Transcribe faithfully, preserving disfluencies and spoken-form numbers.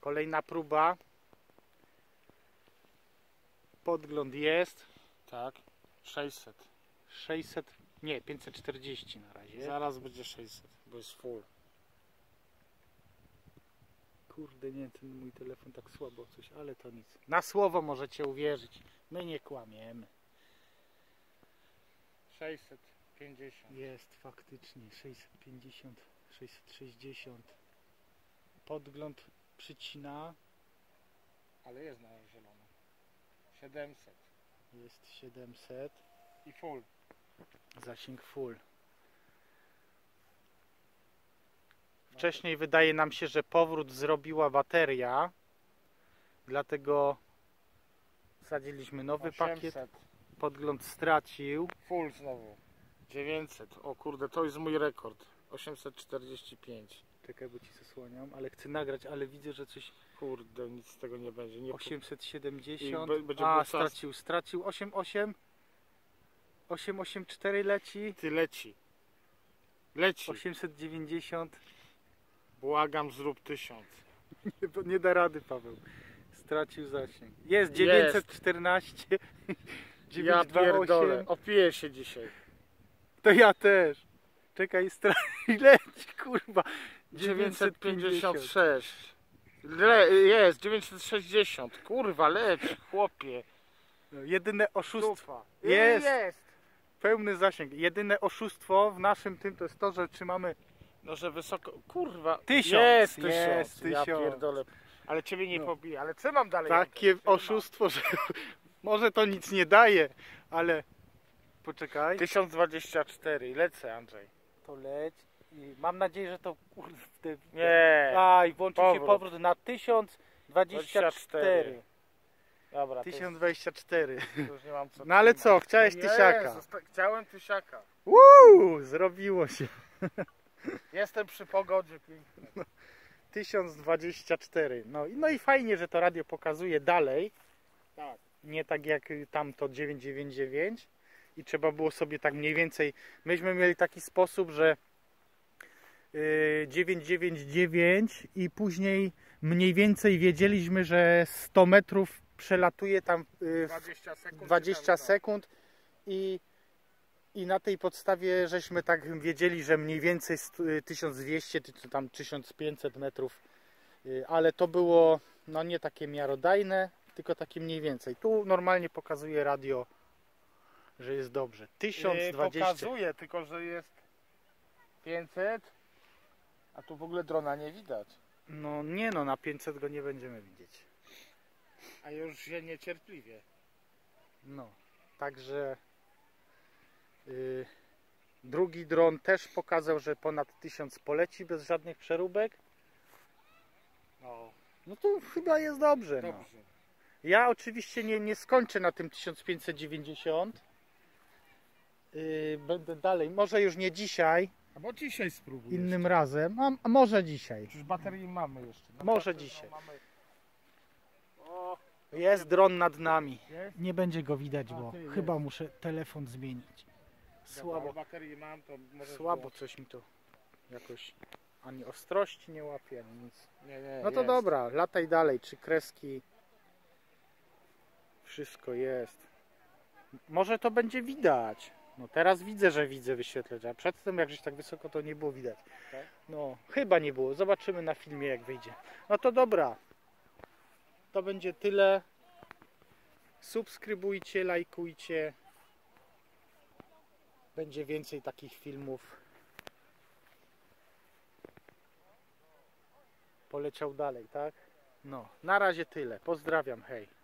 Kolejna próba. Podgląd jest. Tak. sześćset. sześćset, nie, pięćset czterdzieści na razie. Zaraz będzie sześćset, bo jest full. Kurde, nie, ten mój telefon tak słabo coś, ale to nic. Na słowo możecie uwierzyć. My nie kłamiemy. sześćset pięćdziesiąt. Jest faktycznie sześćset pięćdziesiąt, sześćset sześćdziesiąt. Podgląd przycina. Ale jest na zielono. siedemset. Jest siedemset. I full. Zasięg full. Wcześniej wydaje nam się, że powrót zrobiła bateria. Dlatego wsadziliśmy nowy pakiet. osiemset. Podgląd stracił. Full znowu. dziewięćset. O kurde, to jest mój rekord. osiemset czterdzieści pięć. Czekaj, bo ci zasłaniam, ale chcę nagrać, ale widzę, że coś... Kurde, nic z tego nie będzie. Nie osiemset siedemdziesiąt. I będzie A, był czas. stracił, stracił osiem osiem. osiem osiem cztery leci. Ty leci. Leci. osiemset dziewięćdziesiąt. Błagam, zrób tysiąc. Nie, bo nie da rady, Paweł. Stracił zasięg. Jest dziewięćset czternaście. Ja dziewięćset dwadzieścia pierdolę. osiem. Opiję się dzisiaj. To ja też. Czekaj, straci leci, kurwa. dziewięćset pięćdziesiąt sześć. Le, jest, dziewięćset sześćdziesiąt. Kurwa, leć, chłopie. No, jedyne oszustwo. Stufa. Jest. jest. Pełny zasięg. Jedyne oszustwo w naszym tym to jest to, że trzymamy No, że wysoko. Kurwa. Tysiąc. Jest tysiąc. Jest Ja tysiąc. pierdolę. Ale ciebie nie No. pobije. Ale co mam dalej? takie robić? Co oszustwo, że może to nic nie daje, ale poczekaj. mam? tysiąc dwadzieścia cztery. Lecę, Andrzej. To leć i mam nadzieję, że to kurde. Nie. Aj, włączył się Powrót. powrót na tysiąc dwadzieścia cztery. Dobra, to tysiąc dwadzieścia cztery. jest, już nie mam co. No ale trzymać. co, chciałeś Nie, tysiaka. zosta- Chciałem tysiaka. Uuu, zrobiło się. Jestem przy pogodzie pięknej. tysiąc dwadzieścia cztery. No, i- no i fajnie, że to radio pokazuje dalej. Tak. Nie tak jak tamto dziewięćset dziewięćdziesiąt dziewięć. I trzeba było sobie tak mniej więcej. Myśmy mieli taki sposób, że yy, dziewięćset dziewięćdziesiąt dziewięć i później mniej więcej wiedzieliśmy, że sto metrów przelatuje tam yy, dwadzieścia sekund. dwadzieścia czytam, sekund i, i na tej podstawie żeśmy tak wiedzieli, że mniej więcej stu- tysiąc dwieście czy tam tysiąc pięćset metrów, yy, ale to było no nie takie miarodajne, tylko takie mniej więcej. Tu normalnie pokazuje radio, że jest dobrze. tysiąc dwadzieścia. Pokazuje, tylko że jest pięćset, a tu w ogóle drona nie widać. No nie no, na pięćset go nie będziemy widzieć. A już się niecierpliwie. No, także yy, drugi dron też pokazał, że ponad tysiąc poleci bez żadnych przeróbek. No, No to chyba jest dobrze. No. dobrze. Ja oczywiście nie, nie skończę na tym tysiąc pięćset dziewięćdziesiąt. Yy, będę dalej, może już nie dzisiaj, A bo dzisiaj spróbuj. innym razem, a, a może dzisiaj. Przecież baterii mamy jeszcze. No Może tak, dzisiaj. no, mamy... O, Jest dron nad nami. jest? Nie będzie go widać, A, bo ty, chyba jest. muszę telefon zmienić. Słabo. Słabo, Baterii mam, to może słabo coś mi to jakoś ani ostrości nie łapie, ani nic. Nie, nie, No to jest. dobra, lataj dalej, czy kreski. Wszystko jest. Może to będzie widać. No teraz widzę, że widzę wyświetlacz, a przedtem jak żeś tak wysoko to nie było widać. Tak? No, chyba nie było. Zobaczymy na filmie jak wyjdzie. No to dobra. To będzie tyle. Subskrybujcie, lajkujcie. Będzie więcej takich filmów. Poleciał dalej, tak? No, na razie tyle. Pozdrawiam, hej.